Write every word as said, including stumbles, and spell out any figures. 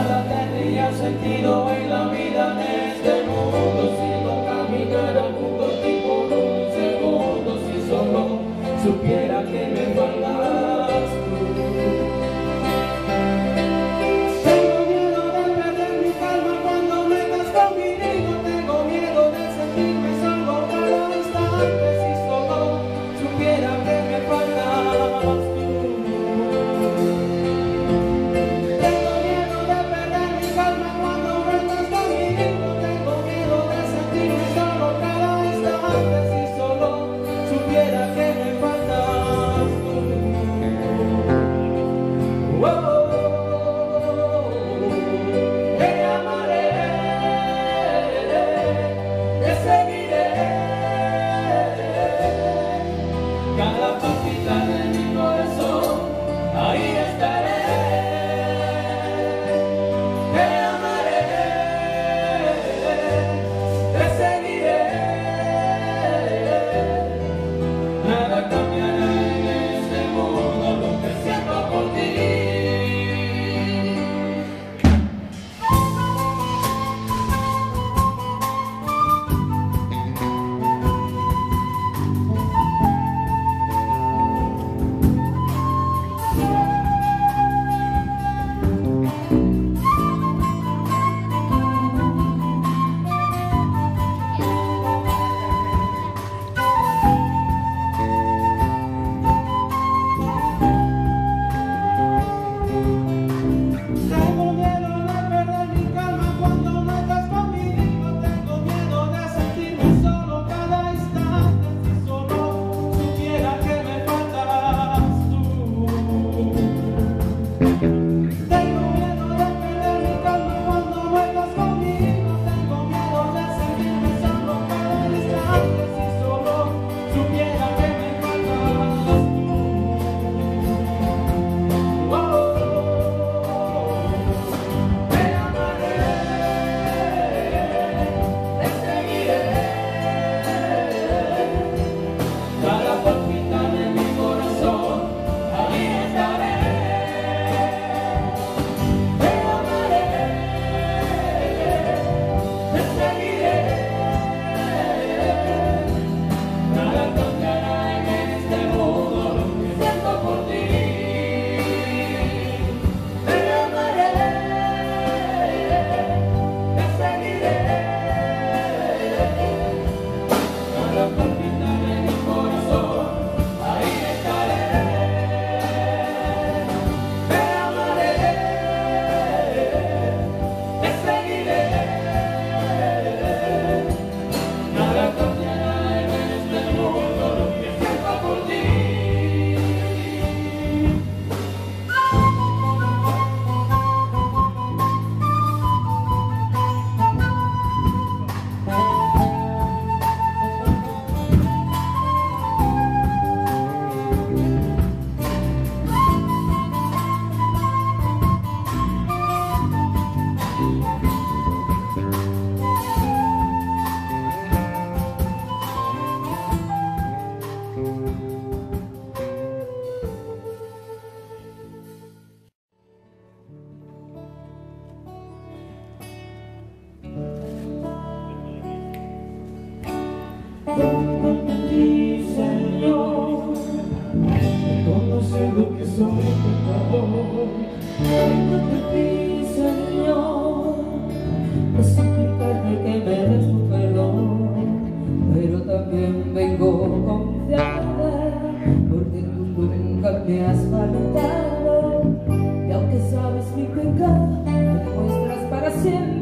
nada tendría sentido en la vida en este mundo si no caminara junto a ti por un segundo. Si solo supiera que me faltas tú. Tengo miedo de perder mi calma cuando me estás conmigo. Tengo miedo de sentirme solo cada instante si solo supiera que me faltas tú. Tengo miedo de perder mi calma cuando no estás conmigo. Tengo miedo de sentirme solo cada instante si solo supiera que me faltas tú. Oh, te amaré, te seguiré, cada palpita de mi corazón, ahí estaré. Te amaré, te seguiré, nada cambiará en este mundo lo que siento por ti. Tengo miedo de perder mi calma cuando no estás conmigo. Tengo miedo de sentirme solo cada instante si solo supiera que me faltas tú. Tengo miedo de perder mi calma cuando no estás conmigo. Tengo miedo de sentirme solo cada instante si solo supiera que me faltas tú. Oh, te amaré, te seguiré, cada palpita de mi corazón, ahí estaré. Te amaré, te seguiré, nada cambiará en este mundo lo que siento por ti. Te amaré, te seguiré, cada palpita de mi corazón, ahí estaré. Te amaré, te seguiré, nada cambiará en este mundo lo que siento por ti. Cuéntame a ti, Señor, reconoce lo que soy pecador. Cuéntame a ti, Señor, a suplicarte que me des tu perdón. Pero también vengo confiada, porque tú nunca me has faltado. Y aunque sabes mi pecado, me demuestras para siempre